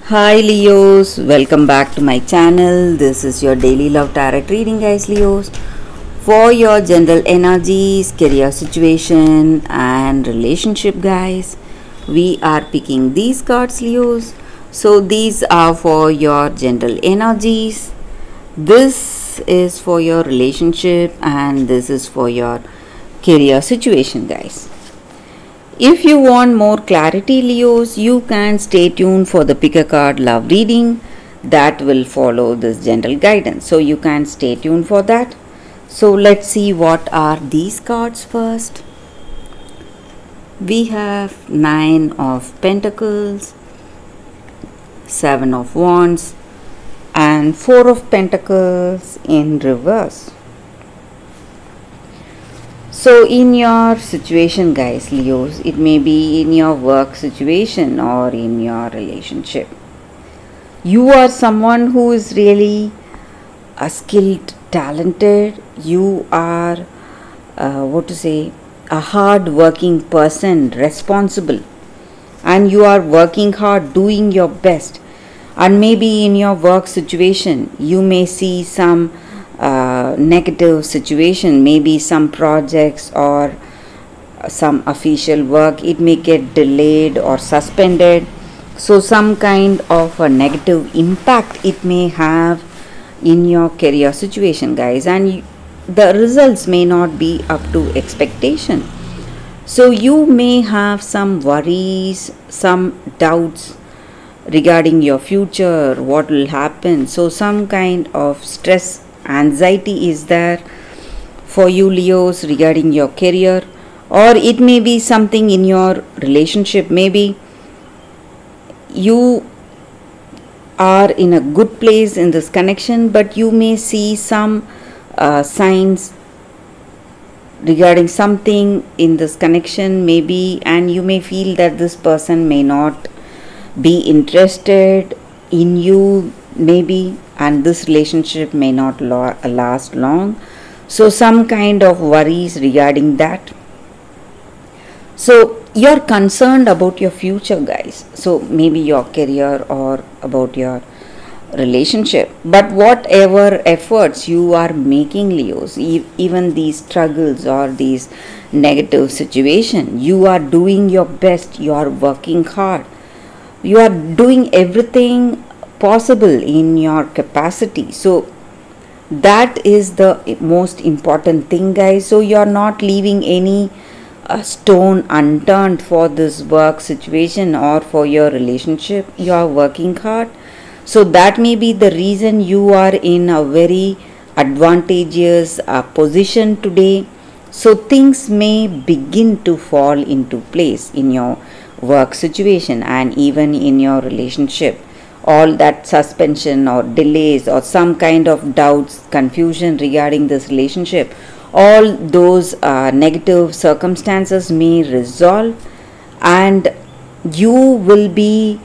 Hi Leos, welcome back to my channel. This is your daily love tarot reading, guys. Leos, for your general energies, career situation and relationship, guys, we are picking these cards, Leos. So these are for your general energies, this is for your relationship, and this is for your career situation, guys. If you want more clarity, Leos, you can stay tuned for the pick a card love reading that will follow this general guidance. So you can stay tuned for that. So let's see what are these cards first. We have 9 of Pentacles, 7 of Wands and 4 of Pentacles in reverse. So in your situation, guys, Leos, it may be in your work situation or in your relationship. You are someone who is really skilled, talented. You are, a hard working person, responsible. And you are working hard, doing your best. And maybe in your work situation, you may see some negative situation, maybe some projects or some official work, it may get delayed or suspended. So some kind of a negative impact it may have in your career situation, guys, and the results may not be up to expectation. So you may have some worries, some doubts regarding your future, what will happen. So some kind of stress, anxiety is there for you, Leos, regarding your career, or it may be something in your relationship. Maybe you are in a good place in this connection, but you may see some signs regarding something in this connection, maybe, and you may feel that this person may not be interested in you, maybe, and this relationship may not last long. So some kind of worries regarding that. So you're concerned about your future, guys. So maybe your career or about your relationship. But whatever efforts you are making, Leos, even these struggles or these negative situation, you are doing your best. You are working hard. You are doing everything possible in your capacity. So that is the most important thing, guys. So you are not leaving any stone unturned for this work situation or for your relationship. You are working hard. So that may be the reason you are in a very advantageous position today. So things may begin to fall into place in your work situation and even in your relationship. All that suspension or delays or some kind of doubts, confusion regarding this relationship, all those negative circumstances may resolve, and you will be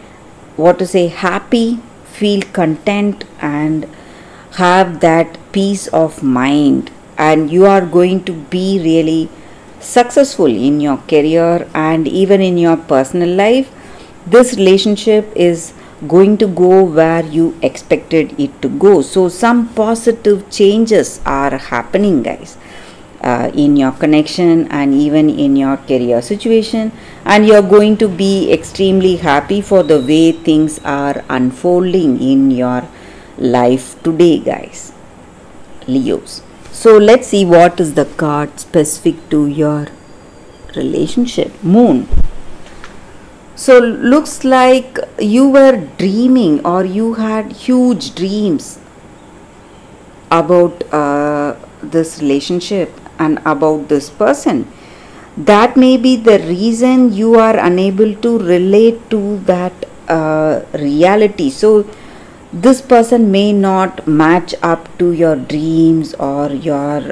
happy, feel content and have that peace of mind, and you are going to be really successful in your career and even in your personal life. This relationship is going to go where you expected it to go. So some positive changes are happening, guys, in your connection and even in your career situation, and you're going to be extremely happy for the way things are unfolding in your life today, guys, Leos. So let's see what is the card specific to your relationship. Moon. So looks like you were dreaming or you had huge dreams about this relationship and about this person. That may be the reason you are unable to relate to that reality. So this person may not match up to your dreams or your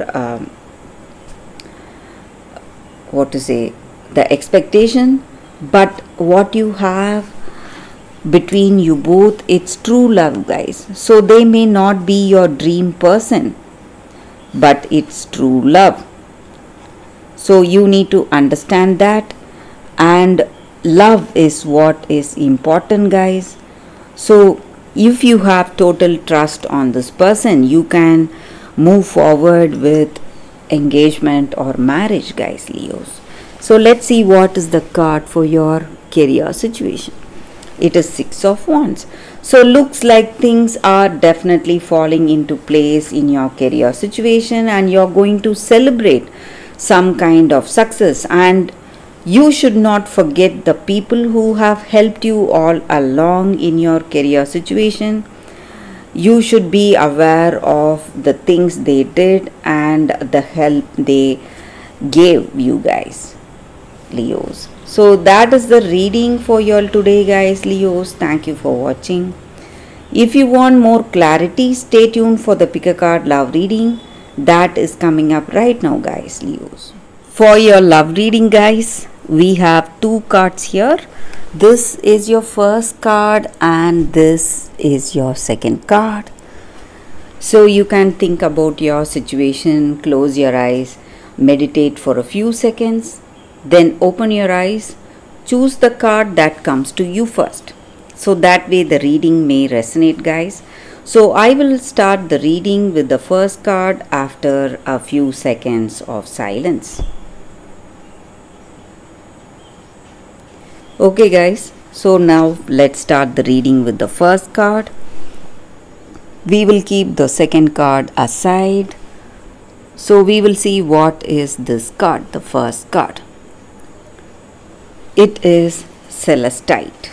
the expectation. But what you have between you both, it's true love, guys. So they may not be your dream person, but it's true love. So you need to understand that, and love is what is important, guys. So if you have total trust on this person, you can move forward with engagement or marriage, guys, Leos. So let's see what is the card for your career situation. It is Six of Wands. So looks like things are definitely falling into place in your career situation, and you're going to celebrate some kind of success. And you should not forget the people who have helped you all along in your career situation. You should be aware of the things they did and the help they gave you, guys, Leos. So that is the reading for you all today, guys, Leos. Thank you for watching. If you want more clarity, stay tuned for the pick a card love reading that is coming up right now, guys, Leos. For your love reading, guys, we have two cards here. This is your first card and this is your second card. So you can think about your situation, close your eyes, meditate for a few seconds, then open your eyes, choose the card that comes to you first. So that way the reading may resonate, guys. So I will start the reading with the first card after a few seconds of silence. Okay, guys, so now let's start the reading with the first card. We will keep the second card aside. So we will see what is this card, the first card. It is Celestite.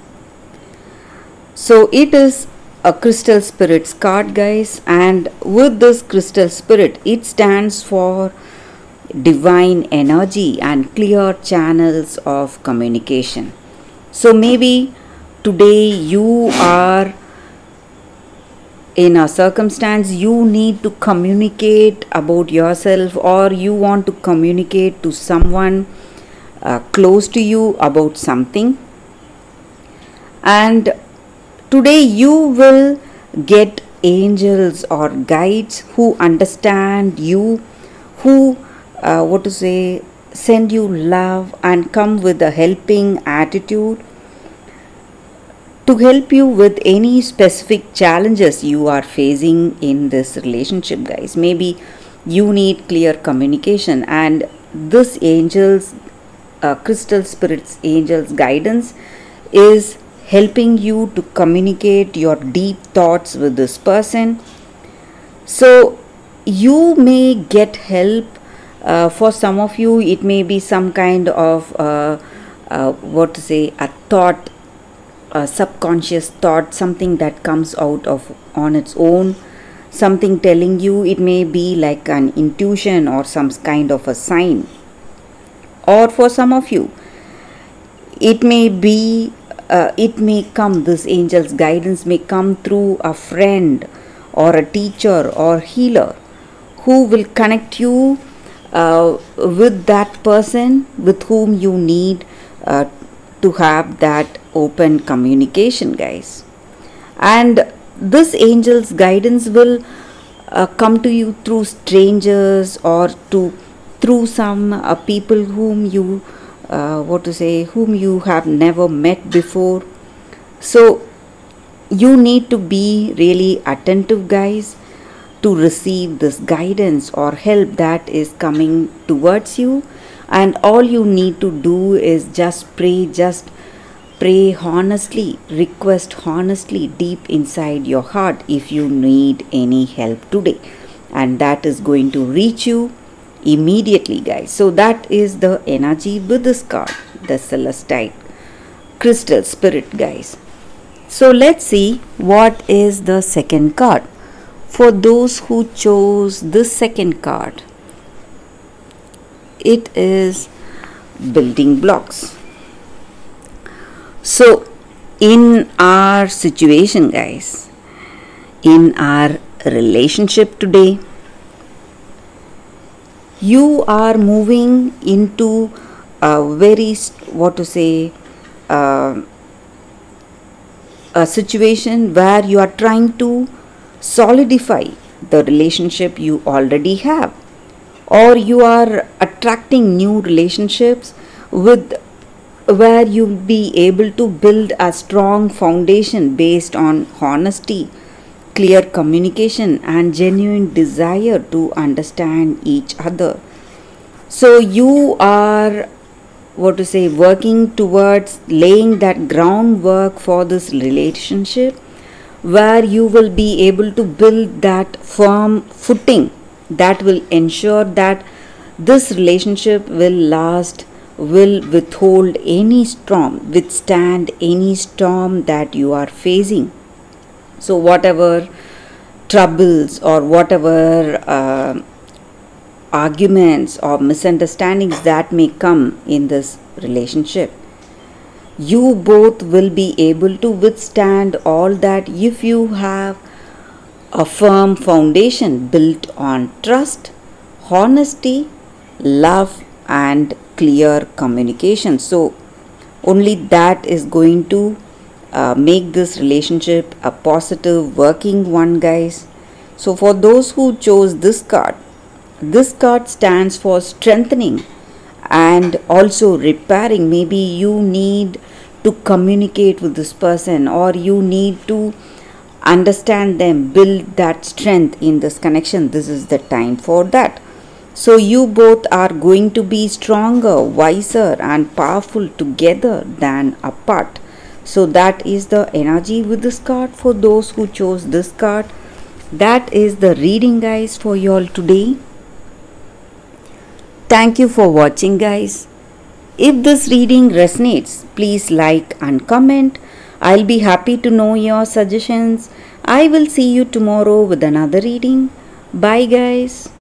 So it is a crystal spirits card, guys, and with this crystal spirit, it stands for divine energy and clear channels of communication. So maybe today you are in a circumstance you need to communicate about yourself, or you want to communicate to someone close to you about something, and today you will get angels or guides who understand you, who send you love and come with a helping attitude to help you with any specific challenges you are facing in this relationship, guys. Maybe you need clear communication, and this angels crystal spirits angels guidance is helping you to communicate your deep thoughts with this person. So you may get help. For some of you it may be some kind of a thought, a subconscious thought, something that comes out of on its own, something telling you. It may be like an intuition or some kind of a sign. Or for some of you it may be this angel's guidance may come through a friend or a teacher or healer who will connect you with that person with whom you need to have that open communication, guys. And this angel's guidance will come to you through strangers or through some people whom you whom you have never met before. So you need to be really attentive, guys, to receive this guidance or help that is coming towards you. And all you need to do is just pray honestly, request honestly deep inside your heart if you need any help today, and that is going to reach you immediately, guys. So that is the energy with this card, the Celestite crystal spirit, guys. So let's see what is the second card. For those who chose this second card, it is building blocks. So in our situation, guys, in our relationship today, you are moving into a very a situation where you are trying to solidify the relationship you already have, or you are attracting new relationships with where you'll be able to build a strong foundation based on honesty, clear communication, and genuine desire to understand each other. So you are, what to say, working towards laying that groundwork for this relationship, where you will be able to build that firm footing that will ensure that this relationship will last, will withstand any storm that you are facing. So whatever troubles or whatever arguments or misunderstandings that may come in this relationship, you both will be able to withstand all that if you have a firm foundation built on trust, honesty, love, and clear communication. So only that is going to make this relationship a positive working one, guys. So for those who chose this card stands for strengthening and also repairing. Maybe you need to communicate with this person, or you need to understand them, build that strength in this connection. This is the time for that. So you both are going to be stronger, wiser, and powerful together than apart. So that is the energy with this card for those who chose this card. That is the reading, guys, for you all today. Thank you for watching, guys. If this reading resonates, please like and comment. I'll be happy to know your suggestions. I will see you tomorrow with another reading. Bye, guys.